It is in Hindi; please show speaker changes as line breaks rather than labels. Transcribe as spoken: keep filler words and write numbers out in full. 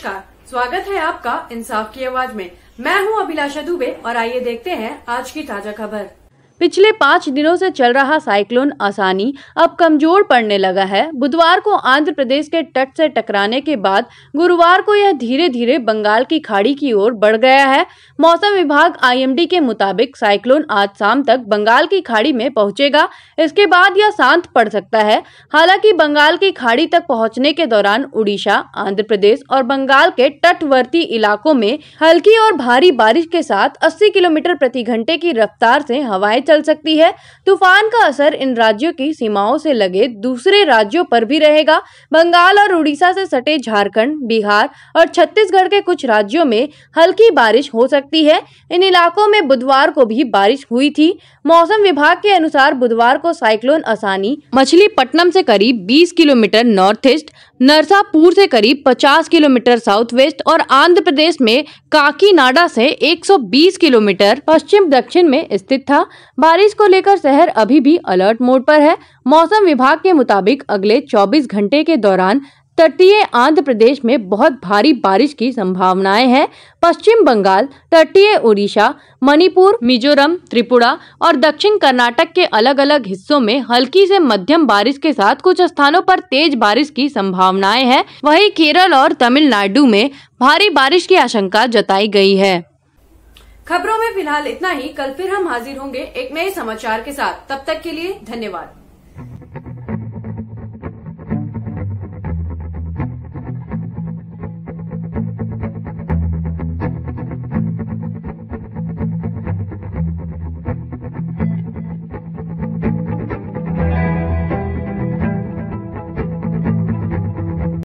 नमस्कार, स्वागत है आपका इंसाफ की आवाज में। मैं हूं अभिलाषा दुबे और आइए देखते हैं आज की ताजा खबर।
पिछले पाँच दिनों से चल रहा साइक्लोन आसानी अब कमजोर पड़ने लगा है। बुधवार को आंध्र प्रदेश के तट से टकराने के बाद गुरुवार को यह धीरे धीरे बंगाल की खाड़ी की ओर बढ़ गया है। मौसम विभाग आई एम डी के मुताबिक साइक्लोन आज शाम तक बंगाल की खाड़ी में पहुंचेगा। इसके बाद यह शांत पड़ सकता है। हालांकि बंगाल की खाड़ी तक पहुंचने के दौरान उड़ीसा, आंध्र प्रदेश और बंगाल के तटवर्ती इलाकों में हल्की और भारी बारिश के साथ अस्सी किलोमीटर प्रति घंटे की रफ्तार से हवाएं चल सकती है। तूफान का असर इन राज्यों की सीमाओं से लगे दूसरे राज्यों पर भी रहेगा। बंगाल और उड़ीसा से सटे झारखंड, बिहार और छत्तीसगढ़ के कुछ राज्यों में हल्की बारिश हो सकती है। इन इलाकों में बुधवार को भी बारिश हुई थी। मौसम विभाग के अनुसार बुधवार को साइक्लोन आसानी मछलीपट्टनम से करीब बीस किलोमीटर नॉर्थ ईस्ट, नरसापुर से करीब पचास किलोमीटर साउथ वेस्ट और आंध्र प्रदेश में काकीनाडा से एक सौ बीस किलोमीटर पश्चिम दक्षिण में स्थित था। बारिश को लेकर शहर अभी भी अलर्ट मोड पर है। मौसम विभाग के मुताबिक अगले चौबीस घंटे के दौरान तटीय आंध्र प्रदेश में बहुत भारी बारिश की संभावनाएं हैं। पश्चिम बंगाल, तटीय उड़ीसा, मणिपुर, मिजोरम, त्रिपुरा और दक्षिण कर्नाटक के अलग अलग हिस्सों में हल्की से मध्यम बारिश के साथ कुछ स्थानों पर तेज बारिश की संभावनाएं हैं। वहीं केरल और तमिलनाडु में भारी बारिश की आशंका जताई गई है।
खबरों में फिलहाल इतना ही। कल फिर हम हाजिर होंगे एक नए समाचार के साथ। तब तक के लिए धन्यवाद।